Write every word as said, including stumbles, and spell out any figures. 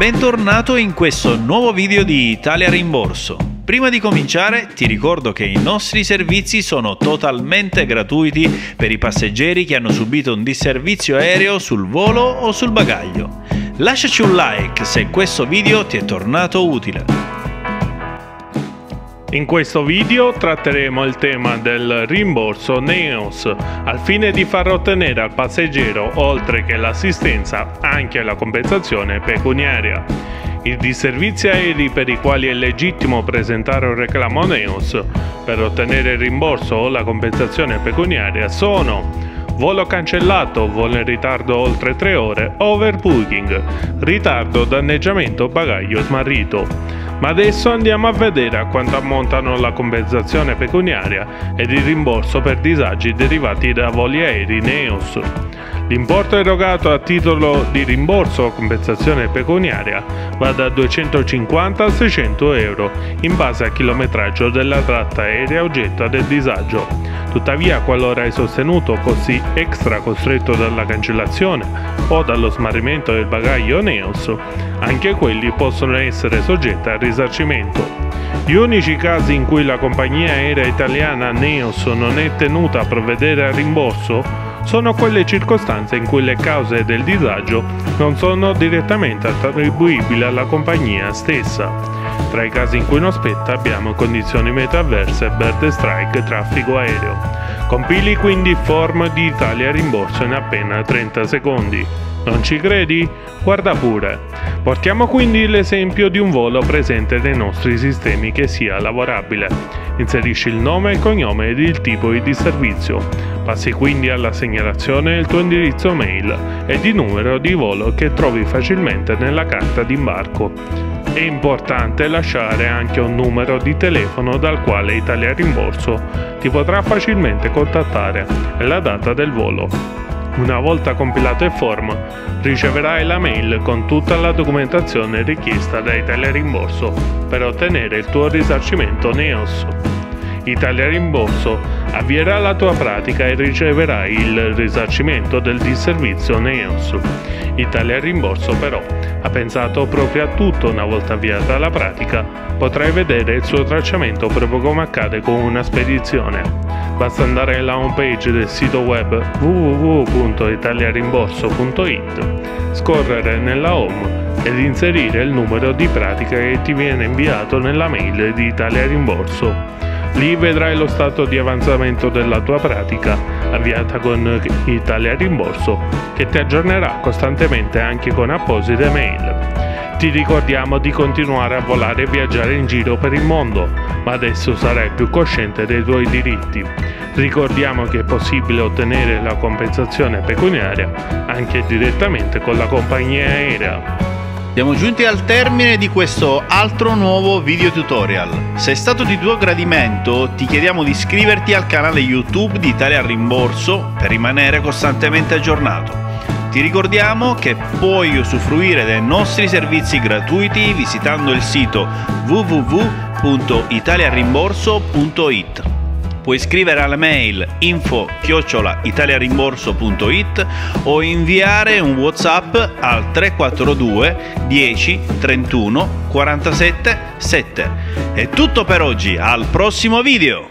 Bentornato in questo nuovo video di Italia Rimborso. Prima di cominciare ti ricordo che i nostri servizi sono totalmente gratuiti per i passeggeri che hanno subito un disservizio aereo sul volo o sul bagaglio. Lasciaci un like se questo video ti è tornato utile. In questo video tratteremo il tema del rimborso Neos, al fine di far ottenere al passeggero, oltre che l'assistenza, anche la compensazione pecuniaria. I disservizi aerei per i quali è legittimo presentare un reclamo Neos per ottenere il rimborso o la compensazione pecuniaria sono: volo cancellato, volo in ritardo oltre tre ore, overbooking, ritardo, danneggiamento, bagaglio smarrito. Ma adesso andiamo a vedere a quanto ammontano la compensazione pecuniaria ed il rimborso per disagi derivati da voli aerei Neos. L'importo erogato a titolo di rimborso o compensazione pecuniaria va da duecentocinquanta a seicento euro in base al chilometraggio della tratta aerea oggetto del disagio. Tuttavia, qualora hai sostenuto costi extra costretto dalla cancellazione o dallo smarrimento del bagaglio Neos, anche quelli possono essere soggetti al risarcimento. Gli unici casi in cui la compagnia aerea italiana Neos non è tenuta a provvedere al rimborso sono quelle circostanze in cui le cause del disagio non sono direttamente attribuibili alla compagnia stessa. Tra i casi in cui non spetta abbiamo condizioni meteo avverse, bird strike, traffico aereo. Compili quindi il form di Italia Rimborso in appena trenta secondi. Non ci credi? Guarda pure. Portiamo quindi l'esempio di un volo presente nei nostri sistemi che sia lavorabile. Inserisci il nome, il cognome ed il tipo di disservizio. Passi quindi alla segnalazione il tuo indirizzo mail ed il numero di volo che trovi facilmente nella carta d'imbarco. È importante lasciare anche un numero di telefono dal quale Italia Rimborso ti potrà facilmente contattare e la data del volo. Una volta compilato il form, riceverai la mail con tutta la documentazione richiesta da Italia Rimborso per ottenere il tuo risarcimento Neos. Italia Rimborso avvierà la tua pratica e riceverai il risarcimento del disservizio Neos. Italia Rimborso però ha pensato proprio a tutto. Una volta avviata la pratica potrai vedere il suo tracciamento proprio come accade con una spedizione. Basta andare alla home page del sito web w w w punto italia rimborso punto i t, scorrere nella home ed inserire il numero di pratica che ti viene inviato nella mail di Italia Rimborso. Lì vedrai lo stato di avanzamento della tua pratica avviata con Italia Rimborso, che ti aggiornerà costantemente anche con apposite mail. Ti ricordiamo di continuare a volare e viaggiare in giro per il mondo, ma adesso sarai più cosciente dei tuoi diritti. Ricordiamo che è possibile ottenere la compensazione pecuniaria anche direttamente con la compagnia aerea. Siamo giunti al termine di questo altro nuovo video tutorial. Se è stato di tuo gradimento, ti chiediamo di iscriverti al canale YouTube di Italia Rimborso per rimanere costantemente aggiornato. Ti ricordiamo che puoi usufruire dei nostri servizi gratuiti visitando il sito w w w punto italia rimborso punto i t. Puoi scrivere alla mail info chiocciola italia rimborso punto i t o inviare un WhatsApp al tre quattro due dieci trentuno quarantasette sette. È tutto per oggi, al prossimo video!